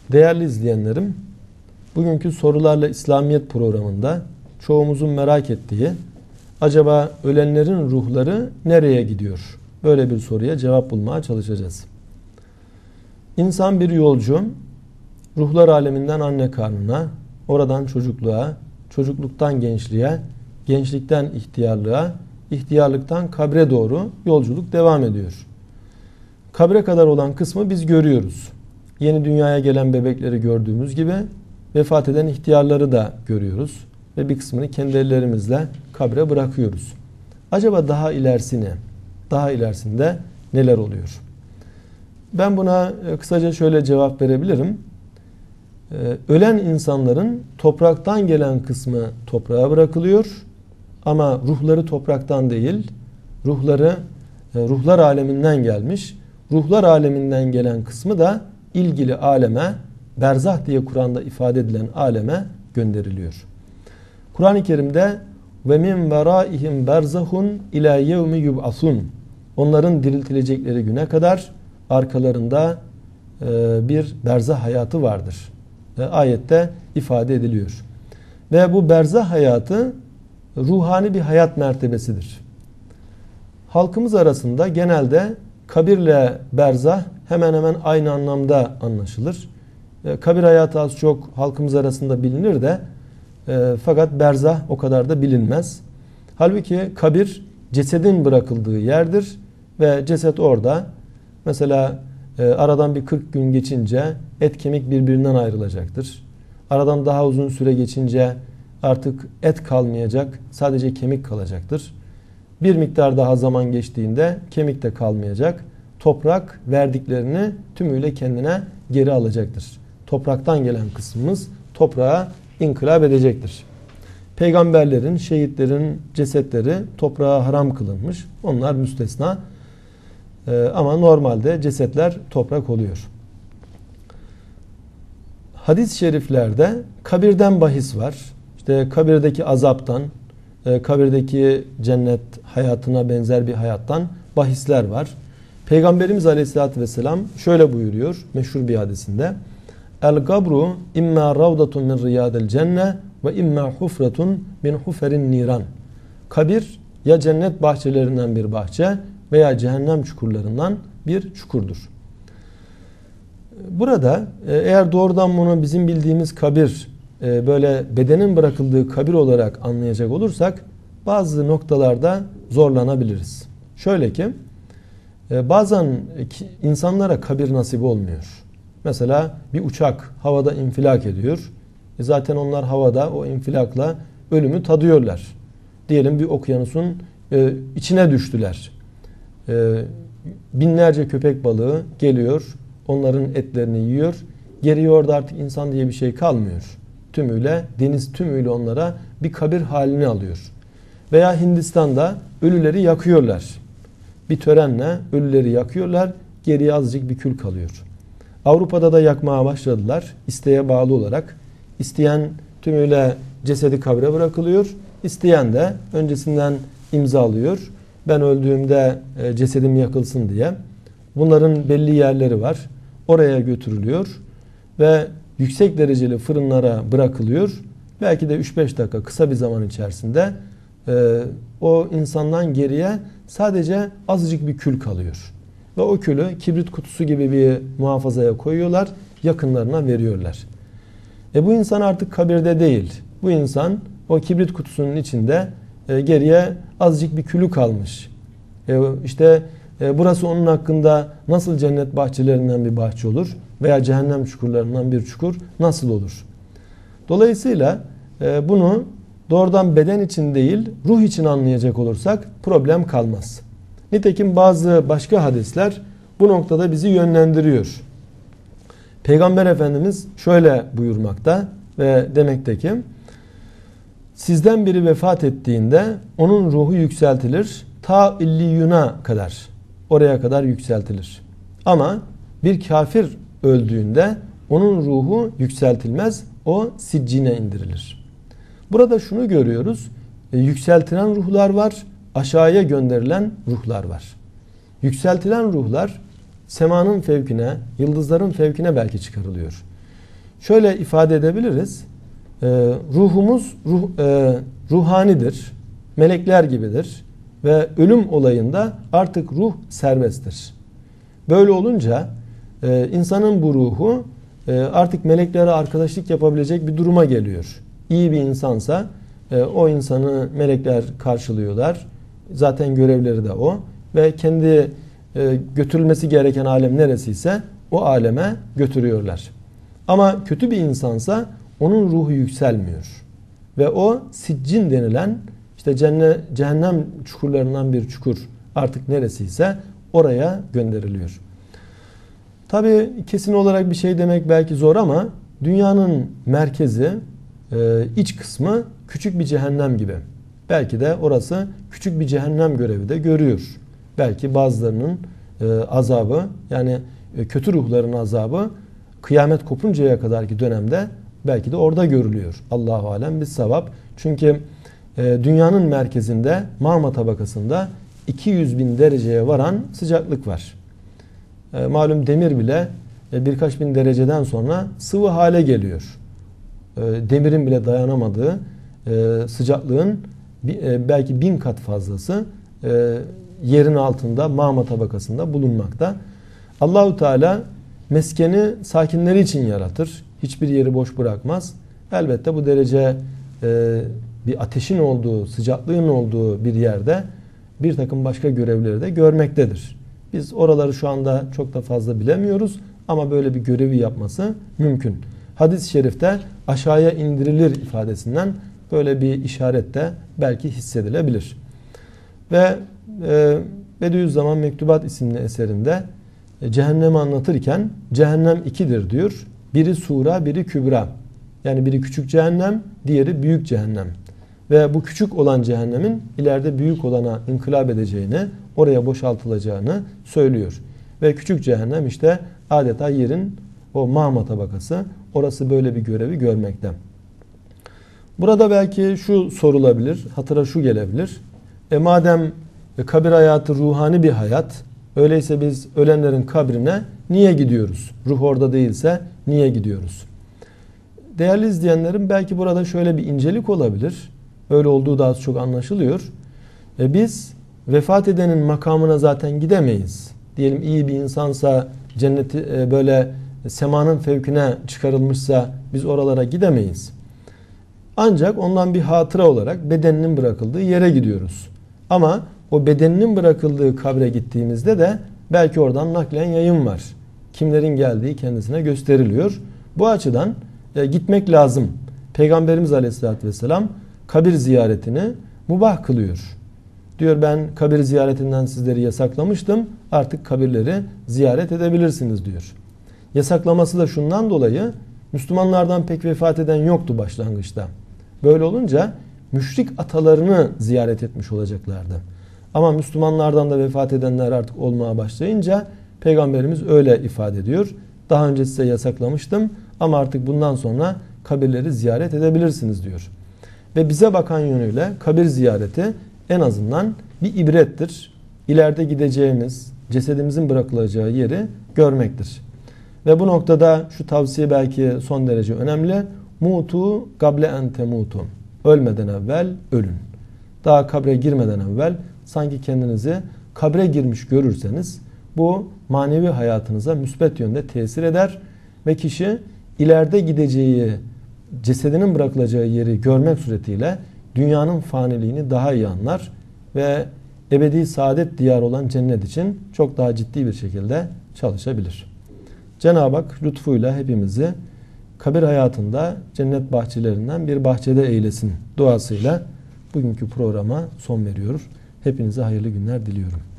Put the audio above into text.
Değerli izleyenlerim, bugünkü Sorularla İslamiyet programında çoğumuzun merak ettiği, acaba ölenlerin ruhları nereye gidiyor? Böyle bir soruya cevap bulmaya çalışacağız. İnsan bir yolcu, ruhlar aleminden anne karnına, oradan çocukluğa, çocukluktan gençliğe, gençlikten ihtiyarlığa, ihtiyarlıktan kabre doğru yolculuk devam ediyor. Kabre kadar olan kısmı biz görüyoruz. Yeni dünyaya gelen bebekleri gördüğümüz gibi vefat eden ihtiyarları da görüyoruz ve bir kısmını kendi ellerimizle kabre bırakıyoruz. Acaba daha ilerisinde neler oluyor? Ben buna kısaca şöyle cevap verebilirim. Ölen insanların topraktan gelen kısmı toprağa bırakılıyor ama ruhları topraktan değil, ruhlar aleminden gelmiş. Ruhlar aleminden gelen kısmı da ilgili aleme, berzah diye Kur'an'da ifade edilen aleme gönderiliyor. Kur'an-ı Kerim'de ve min veraihim berzahun ila yevmi yub'asun, onların diriltilecekleri güne kadar arkalarında bir berzah hayatı vardır. Ayette ifade ediliyor. Ve bu berzah hayatı ruhani bir hayat mertebesidir. Halkımız arasında genelde kabirle berzah hemen hemen aynı anlamda anlaşılır. Kabir hayatı az çok halkımız arasında bilinir de fakat berzah o kadar da bilinmez. Halbuki kabir cesedin bırakıldığı yerdir ve ceset orada. Mesela aradan bir 40 gün geçince et kemik birbirinden ayrılacaktır. Aradan daha uzun süre geçince artık et kalmayacak, sadece kemik kalacaktır. Bir miktar daha zaman geçtiğinde kemik de kalmayacak. Toprak verdiklerini tümüyle kendine geri alacaktır. Topraktan gelen kısmımız toprağa inkılap edecektir. Peygamberlerin, şehitlerin cesetleri toprağa haram kılınmış. Onlar müstesna. Ama normalde cesetler toprak oluyor. Hadis-i şeriflerde kabirden bahis var. İşte kabirdeki azaptan, kabirdeki cennet hayatına benzer bir hayattan bahisler var. Peygamberimiz Aleyhisselatü Vesselam şöyle buyuruyor meşhur bir hadisinde: El gabru imma ravdatun min riyadil cenne ve imma hufretun min huferin niran. Kabir ya cennet bahçelerinden bir bahçe veya cehennem çukurlarından bir çukurdur. Burada eğer doğrudan bunu bizim bildiğimiz kabir, böyle bedenin bırakıldığı kabir olarak anlayacak olursak bazı noktalarda zorlanabiliriz. Şöyle ki bazen insanlara kabir nasip olmuyor. Mesela bir uçak havada infilak ediyor. Zaten onlar havada o infilakla ölümü tadıyorlar. Diyelim bir okyanusun içine düştüler. Binlerce köpek balığı geliyor. Onların etlerini yiyor. Geriye orada artık insan diye bir şey kalmıyor. Tümüyle, deniz tümüyle onlara bir kabir halini alıyor. Veya Hindistan'da ölüleri yakıyorlar. Bir törenle ölüleri yakıyorlar. Geriye azıcık bir kül kalıyor. Avrupa'da da yakmaya başladılar. İsteğe bağlı olarak. İsteyen tümüyle cesedi kabre bırakılıyor. İsteyen de öncesinden imzalıyor. Ben öldüğümde cesedim yakılsın diye. Bunların belli yerleri var. Oraya götürülüyor ve yüksek dereceli fırınlara bırakılıyor. Belki de 3-5 dakika kısa bir zaman içerisinde o insandan geriye sadece azıcık bir kül kalıyor. Ve o külü kibrit kutusu gibi bir muhafazaya koyuyorlar. Yakınlarına veriyorlar. Bu insan artık kabirde değil. Bu insan o kibrit kutusunun içinde geriye azıcık bir külü kalmış. İşte burası onun hakkında nasıl cennet bahçelerinden bir bahçe olur veya cehennem çukurlarından bir çukur nasıl olur? Dolayısıyla bunu doğrudan beden için değil ruh için anlayacak olursak problem kalmaz. Nitekim bazı başka hadisler bu noktada bizi yönlendiriyor. Peygamber Efendimiz şöyle buyurmakta ve demekte ki sizden biri vefat ettiğinde onun ruhu yükseltilir ta illiyuna kadar, oraya kadar yükseltilir. Ama bir kafir öldüğünde onun ruhu yükseltilmez, o siccine indirilir. Burada şunu görüyoruz, yükseltilen ruhlar var, aşağıya gönderilen ruhlar var. Yükseltilen ruhlar semanın fevkine, yıldızların fevkine belki çıkarılıyor. şöyle ifade edebiliriz. Ruhumuz ruhanidir, melekler gibidir ve ölüm olayında artık ruh serbesttir. Böyle olunca insanın bu ruhu artık meleklere arkadaşlık yapabilecek bir duruma geliyor. İyi bir insansa o insanı melekler karşılıyorlar. Zaten görevleri de o ve kendi götürülmesi gereken alem neresiyse o aleme götürüyorlar. Ama kötü bir insansa onun ruhu yükselmiyor. Ve o siccin denilen işte cehennem çukurlarından bir çukur artık neresiyse oraya gönderiliyor. Tabi kesin olarak bir şey demek belki zor ama dünyanın merkezi, iç kısmı küçük bir cehennem gibi. Belki de orası küçük bir cehennem görevi de görüyor. Belki bazılarının azabı, yani kötü ruhların azabı kıyamet kopuncaya kadarki dönemde belki de orada görülüyor. Allahu alem bis-savab. Çünkü dünyanın merkezinde magma tabakasında 200.000 dereceye varan sıcaklık var. Malum demir bile birkaç bin dereceden sonra sıvı hale geliyor. Demirin bile dayanamadığı sıcaklığın belki 1000 kat fazlası yerin altında magma tabakasında bulunmakta. Allahu Teala meskeni sakinleri için yaratır. Hiçbir yeri boş bırakmaz. Elbette bu derece bir ateşin olduğu, sıcaklığın olduğu bir yerde bir takım başka görevleri de görmektedir. Biz oraları şu anda çok da fazla bilemiyoruz ama böyle bir görevi yapması mümkün. Hadis-i şerifte aşağıya indirilir ifadesinden böyle bir işaret de belki hissedilebilir. Ve Bediüzzaman Mektubat isimli eserinde cehennemi anlatırken cehennem ikidir diyor. Biri sura, biri kübra. Yani biri küçük cehennem, diğeri büyük cehennem. Ve bu küçük olan cehennemin ileride büyük olana inkılap edeceğini, oraya boşaltılacağını söylüyor. Ve küçük cehennem işte adeta yerin o magma tabakası. Orası böyle bir görevi görmekte. Burada belki şu sorulabilir, hatıra şu gelebilir. Madem kabir hayatı ruhani bir hayat, öyleyse biz ölenlerin kabrine niye gidiyoruz? Ruh orada değilse niye gidiyoruz? Değerli izleyenlerim, belki burada şöyle bir incelik olabilir. Öyle olduğu da az çok anlaşılıyor. Biz vefat edenin makamına zaten gidemeyiz. Diyelim iyi bir insansa, cenneti böyle semanın fevkine çıkarılmışsa biz oralara gidemeyiz. Ancak ondan bir hatıra olarak bedeninin bırakıldığı yere gidiyoruz. Ama o bedeninin bırakıldığı kabre gittiğimizde de belki oradan naklen yayın var. Kimlerin geldiği kendisine gösteriliyor. Bu açıdan gitmek lazım. Peygamberimiz Aleyhisselatü Vesselam kabir ziyaretini mubah kılıyor. Diyor, ben kabir ziyaretinden sizleri yasaklamıştım. Artık kabirleri ziyaret edebilirsiniz diyor. Yasaklaması da şundan dolayı, Müslümanlardan pek vefat eden yoktu başlangıçta. Böyle olunca müşrik atalarını ziyaret etmiş olacaklardı. Ama Müslümanlardan da vefat edenler artık olmaya başlayınca Peygamberimiz öyle ifade ediyor. Daha önce size yasaklamıştım ama artık bundan sonra kabirleri ziyaret edebilirsiniz diyor. Ve bize bakan yönüyle kabir ziyareti en azından bir ibrettir. İleride gideceğimiz, cesedimizin bırakılacağı yeri görmektir. Ve bu noktada şu tavsiye belki son derece önemli. Mutu gable en temutu. Ölmeden evvel ölün. Daha kabre girmeden evvel sanki kendinizi kabre girmiş görürseniz bu manevi hayatınıza müsbet yönde tesir eder ve kişi ileride gideceği, cesedinin bırakılacağı yeri görmek suretiyle dünyanın faniliğini daha iyi anlar ve ebedi saadet diyarı olan cennet için çok daha ciddi bir şekilde çalışabilir. Cenab-ı Hak lütfuyla hepimizi kabir hayatında cennet bahçelerinden bir bahçede eylesin duasıyla bugünkü programa son veriyoruz. Hepinize hayırlı günler diliyorum.